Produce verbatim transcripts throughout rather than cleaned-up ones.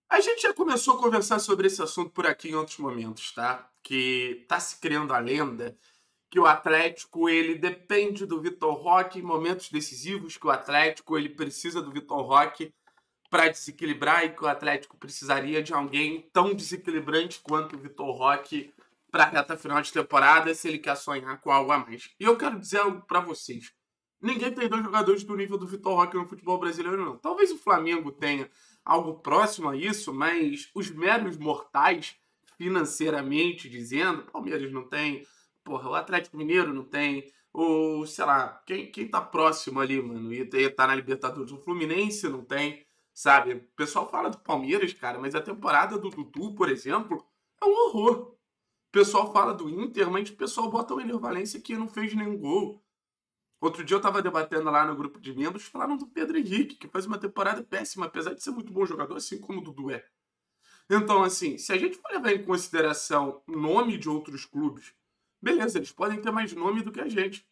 A gente já começou a conversar sobre esse assunto por aqui em outros momentos, tá? Que tá se criando a lenda que o Atlético ele depende do Vitor Roque em momentos decisivos, que o Atlético ele precisa do Vitor Roque para desequilibrar e que o Atlético precisaria de alguém tão desequilibrante quanto o Vitor Roque para a reta final de temporada se ele quer sonhar com algo a mais. E eu quero dizer algo para vocês. Ninguém tem dois jogadores do nível do Vitor Roque no futebol brasileiro, não. Talvez o Flamengo tenha algo próximo a isso, mas os meros mortais, financeiramente dizendo, Palmeiras não tem, porra, o Atlético Mineiro não tem, ou sei lá, quem, quem tá próximo ali, mano, e tá na Libertadores, o Fluminense não tem, sabe? O pessoal fala do Palmeiras, cara, mas a temporada do Dudu, por exemplo, é um horror. O pessoal fala do Inter, mas o pessoal bota o Ener Valencia que não fez nenhum gol. Outro dia eu tava debatendo lá no grupo de membros, falaram do Pedro Henrique, que faz uma temporada péssima, apesar de ser muito bom jogador, assim como o Dudu é. Então, assim, se a gente for levar em consideração nome de outros clubes, beleza, eles podem ter mais nome do que a gente.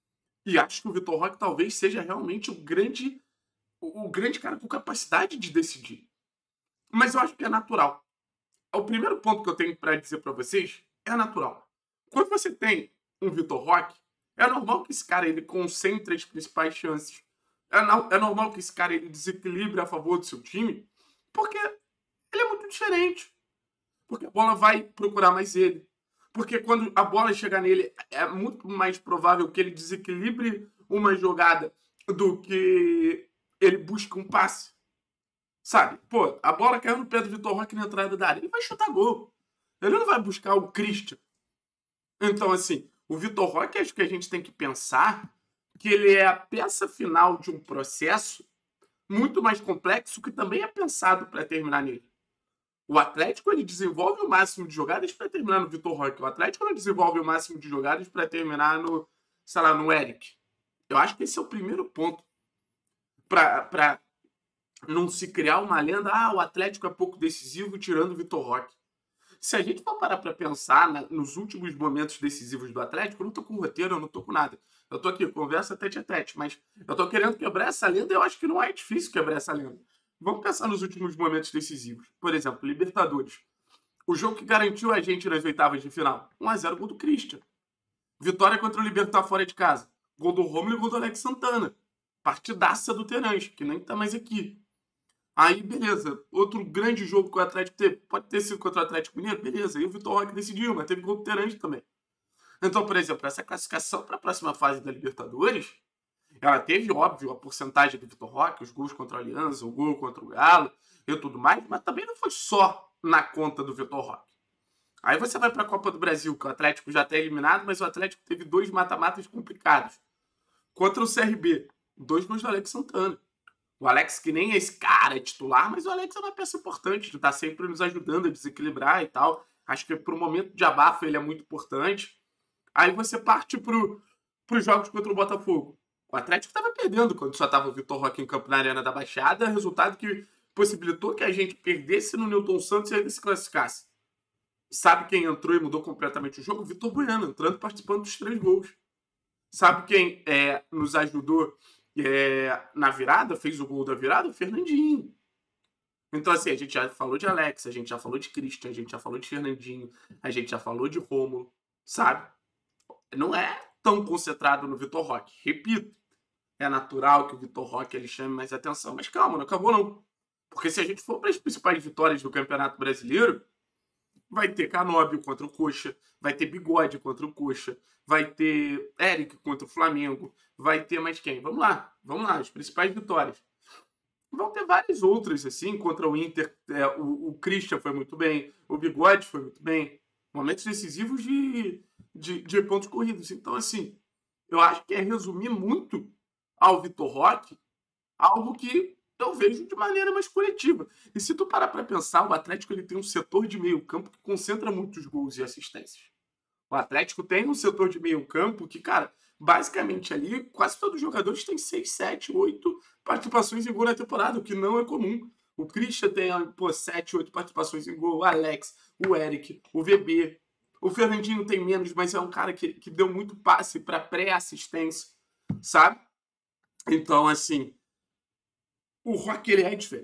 E acho que o Vitor Roque talvez seja realmente o grande, o, o grande cara com capacidade de decidir. Mas eu acho que é natural. O primeiro ponto que eu tenho para dizer para vocês é natural. Quando você tem um Vitor Roque, é normal que esse cara ele concentre as principais chances. É, no- é normal que esse cara ele desequilibre a favor do seu time, porque ele é muito diferente. Porque a bola vai procurar mais ele. Porque quando a bola chegar nele, é muito mais provável que ele desequilibre uma jogada do que ele busque um passe. Sabe? Pô, a bola caiu no pé do Vitor Roque na entrada da área. Ele vai chutar gol. Ele não vai buscar o Christian. Então, assim, o Vitor Roque, acho que a gente tem que pensar que ele é a peça final de um processo muito mais complexo que também é pensado para terminar nele. O Atlético ele desenvolve o máximo de jogadas para terminar no Vitor Roque. O Atlético não desenvolve o máximo de jogadas para terminar no, sei lá, no Eric. Eu acho que esse é o primeiro ponto para não se criar uma lenda. Ah, o Atlético é pouco decisivo tirando o Vitor Roque. Se a gente for parar para pensar na, nos últimos momentos decisivos do Atlético, eu não tô com roteiro, eu não tô com nada. Eu tô aqui, conversa tete a tete, mas eu tô querendo quebrar essa lenda e eu acho que não é difícil quebrar essa lenda. Vamos pensar nos últimos momentos decisivos. Por exemplo, Libertadores. O jogo que garantiu a gente nas oitavas de final. um a zero gol do Christian. Vitória contra o Libertar fora de casa. Gol do Romulo e gol do Alex Santana. Partidaça do Terãs, que nem tá mais aqui. Aí, beleza. Outro grande jogo que o Atlético teve. Pode ter sido contra o Atlético Mineiro, beleza. Aí o Vitor Roque decidiu, mas teve gol do Terãs também. Então, por exemplo, essa classificação para a próxima fase da Libertadores, ela teve, óbvio, a porcentagem do Vitor Roque, os gols contra a Aliança, o gol contra o Galo e tudo mais, mas também não foi só na conta do Vitor Roque. Aí você vai para a Copa do Brasil, que o Atlético já está eliminado, mas o Atlético teve dois mata-matas complicados. Contra o C R B, dois gols do Alex Santana. O Alex, que nem é esse cara titular, mas o Alex é uma peça importante, está sempre nos ajudando a desequilibrar e tal. Acho que para o momento de abafo ele é muito importante. Aí você parte para os jogos contra o Botafogo. O Atlético estava perdendo quando só estava o Vitor Roque em campo na Arena da Baixada, resultado que possibilitou que a gente perdesse no Newton Santos e ainda se classificasse. Sabe quem entrou e mudou completamente o jogo? O Vitor Bueno, entrando e participando dos três gols. Sabe quem é, nos ajudou é, na virada, fez o gol da virada? O Fernandinho. Então, assim, a gente já falou de Alex, a gente já falou de Christian, a gente já falou de Fernandinho, a gente já falou de Rômulo, sabe? Não é tão concentrado no Vitor Roque. Repito, é natural que o Vitor Roque ele chame mais atenção, mas calma, não acabou não. Porque se a gente for para as principais vitórias do Campeonato Brasileiro, vai ter Canóbio contra o Coxa, vai ter Bigode contra o Coxa, vai ter Eric contra o Flamengo, vai ter mais quem? Vamos lá, vamos lá, as principais vitórias. Vão ter várias outras, assim, contra o Inter. É, o, o Christian foi muito bem, o Bigode foi muito bem. Momentos decisivos de, de, de pontos corridos. Então, assim, eu acho que é resumir muito ao Vitor Roque algo que eu vejo de maneira mais coletiva. E se tu parar para pensar, o Atlético ele tem um setor de meio campo que concentra muitos gols e assistências. O Atlético tem um setor de meio campo que, cara, basicamente ali, quase todos os jogadores têm seis, sete, oito participações em gol na temporada, o que não é comum. O Christian tem, pô, sete, oito participações em gol, o Alex, o Eric, o V B. O Fernandinho tem menos, mas é um cara que, que deu muito passe para pré-assistência, sabe? Então, assim, o Rock ele é diferente.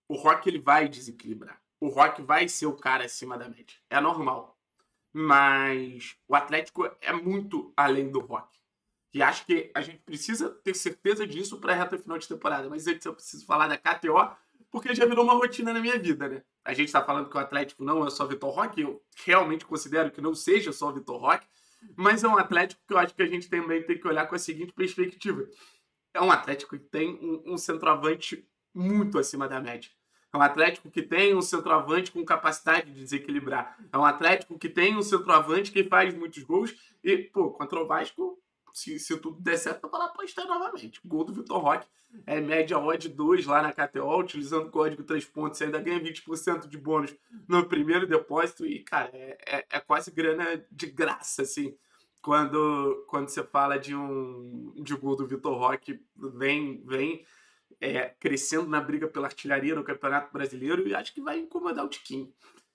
o Rock ele vai desequilibrar. O Rock vai ser o cara acima da média. É normal. Mas o Atlético é muito além do Rock. E acho que a gente precisa ter certeza disso para a reta final de temporada. Mas antes eu preciso falar da K T O, porque já virou uma rotina na minha vida, né? A gente está falando que o Atlético não é só Vitor Roque. Eu realmente considero que não seja só Vitor Roque. Mas é um Atlético que eu acho que a gente também tem que olhar com a seguinte perspectiva. É um Atlético que tem um, um centroavante muito acima da média. É um Atlético que tem um centroavante com capacidade de desequilibrar. É um Atlético que tem um centroavante que faz muitos gols. E, pô, contra o Vasco, se, se tudo der certo, eu vou lá apostar novamente. Gol do Vitor Roque é média odd dois lá na K T O, utilizando o código três pontos. Você ainda ganha vinte por cento de bônus no primeiro depósito. E, cara, é, é, é quase grana de graça, assim. Quando, quando você fala de um de gol do Vitor Roque, vem, vem é, crescendo na briga pela artilharia no Campeonato Brasileiro e acho que vai incomodar o Tiquinho.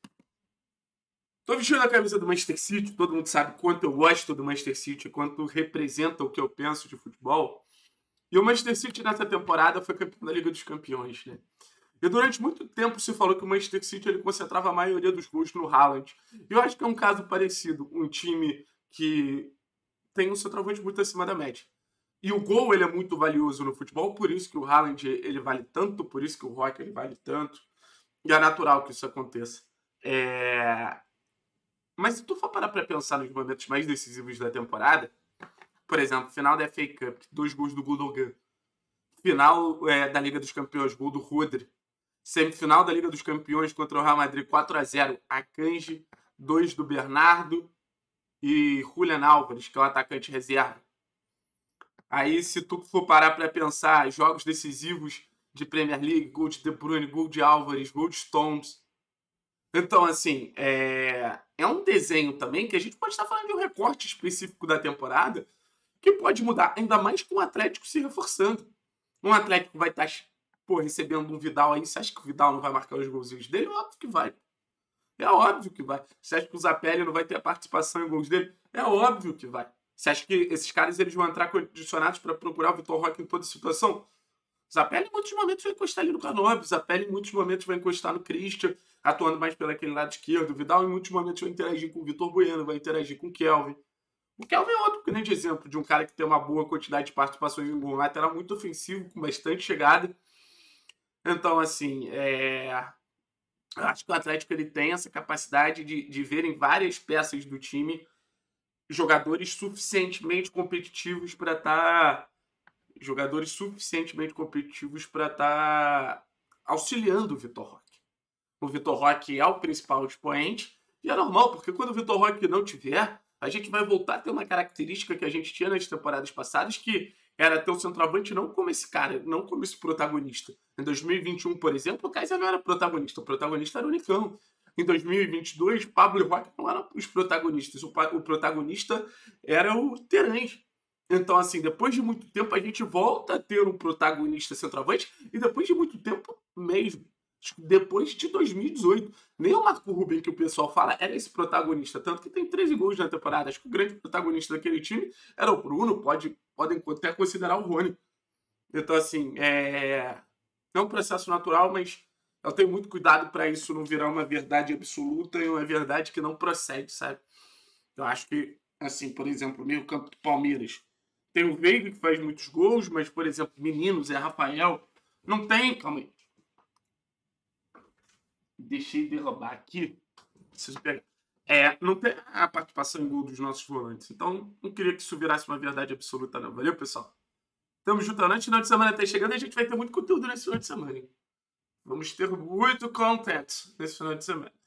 Tô vestindo a camisa do Manchester City, todo mundo sabe quanto eu gosto do Manchester City, quanto representa o que eu penso de futebol. E o Manchester City nessa temporada foi campeão da Liga dos Campeões, né? E durante muito tempo se falou que o Manchester City ele concentrava a maioria dos gols no Haaland. E eu acho que é um caso parecido, um time que tem um centroavante muito acima da média. E o gol ele é muito valioso no futebol, por isso que o Haaland ele vale tanto, por isso que o Roque ele vale tanto. E é natural que isso aconteça. É... Mas se tu for parar para pensar nos momentos mais decisivos da temporada, por exemplo, final da F A Cup, dois gols do Gundogan. Final é, da Liga dos Campeões, gol do Rodri. Semifinal da Liga dos Campeões contra o Real Madrid, quatro a zero. Akanji, dois do Bernardo e Julian Álvares, que é o atacante reserva. Aí, se tu for parar para pensar, jogos decisivos de Premier League, gol de De Bruyne, gol de Álvares, gol de Stones. Então, assim, é... é um desenho também que a gente pode estar falando de um recorte específico da temporada que pode mudar, ainda mais com o Atlético se reforçando. Um Atlético vai estar pô, recebendo um Vidal aí. Você acha que o Vidal não vai marcar os golzinhos dele? Óbvio que vai. É óbvio que vai. Você acha que o Zapelli não vai ter a participação em gols dele? É óbvio que vai. Você acha que esses caras eles vão entrar condicionados para procurar o Vitor Roque em toda situação? O Zapelli em muitos momentos vai encostar ali no Canóbio. O Zapelli em muitos momentos vai encostar no Christian, atuando mais pelaquele lado esquerdo. O Vidal em muitos momentos vai interagir com o Vitor Bueno, vai interagir com o Kelvin. O Kelvin é outro grande exemplo de um cara que tem uma boa quantidade de participações em gol. Um lateral muito ofensivo, com bastante chegada. Então, assim, é... eu acho que o Atlético ele tem essa capacidade de, de ver em várias peças do time jogadores suficientemente competitivos para estar tá... jogadores suficientemente competitivos para estar tá auxiliando o Vitor Roque. O Vitor Roque é o principal expoente e é normal, porque quando o Vitor Roque não tiver, a gente vai voltar a ter uma característica que a gente tinha nas temporadas passadas, que era ter o centroavante não como esse cara, não como esse protagonista. Em dois mil e vinte e um, por exemplo, o Kaiser não era protagonista, o protagonista era o Nicão. Em dois mil e vinte e dois, Pablo e Roque não eram os protagonistas, o, o protagonista era o Terãs. Então, assim, depois de muito tempo, a gente volta a ter um protagonista centroavante, e depois de muito tempo mesmo, depois de dois mil e dezoito. Nem o Marco Ruben, que o pessoal fala, era esse protagonista. Tanto que tem treze gols na temporada. Acho que o grande protagonista daquele time era o Bruno. Pode, podem até considerar o Rony. Então, assim, é... é um processo natural, mas eu tenho muito cuidado para isso não virar uma verdade absoluta e uma verdade que não procede, sabe? Eu acho que, assim, por exemplo, o meio campo do Palmeiras. Tem o Veiga, que faz muitos gols, mas, por exemplo, meninos, é Rafael. Não tem, calma aí. Deixei derrubar aqui. Preciso pegar. É, não tem a participação em gol dos nossos volantes. Então, não queria que isso virasse uma verdade absoluta, não. Valeu, pessoal? Tamo junto. Antes do final de semana tá chegando, a gente vai ter muito conteúdo nesse final de semana, hein? Vamos ter muito content nesse final de semana.